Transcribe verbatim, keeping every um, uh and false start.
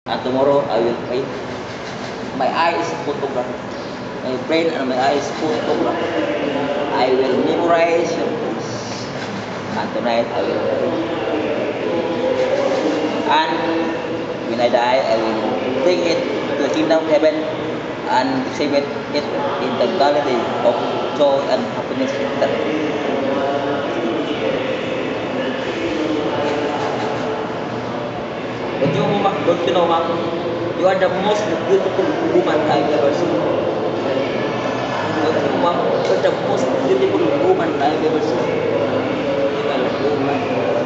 And tomorrow I will paint. My eye is photograph. My brain and my eye is photograph. I will memorize your face. And tonight I will paint. And when I die, I will bring it to the kingdom of heaven and exhibit it in the gallery of joy and happiness. Don't you, Mom? Don't you know, Mom? You are the most beautiful woman I've ever seen. Don't you know, Mom? You are the most beautiful woman I've ever seen.